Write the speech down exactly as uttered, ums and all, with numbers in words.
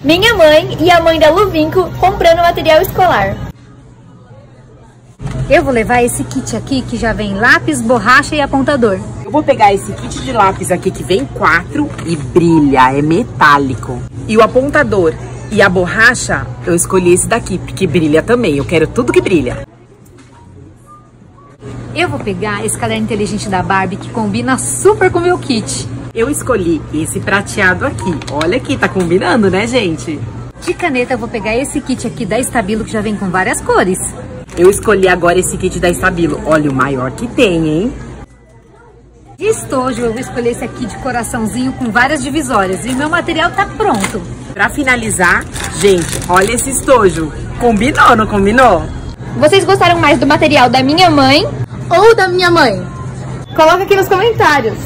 minha mãe e a mãe da Luvinco comprando material escolar. Eu vou levar esse kit aqui que já vem lápis, borracha e apontador. Eu vou pegar esse kit de lápis aqui que vem quatro e brilha, é metálico. E o apontador e a borracha, eu escolhi esse daqui, porque brilha também. Eu quero tudo que brilha. Eu vou pegar esse caderno inteligente da Barbie que combina super com o meu kit. Eu escolhi esse prateado aqui. Olha aqui, tá combinando, né, gente? De caneta eu vou pegar esse kit aqui da Stabilo que já vem com várias cores. Eu escolhi agora esse kit da Stabilo. Olha o maior que tem, hein? De estojo eu vou escolher esse aqui de coraçãozinho com várias divisórias. E o meu material tá pronto. Pra finalizar, gente, olha esse estojo. Combinou, não combinou? Vocês gostaram mais do material da minha mãe ou da minha mãe? Coloca aqui nos comentários.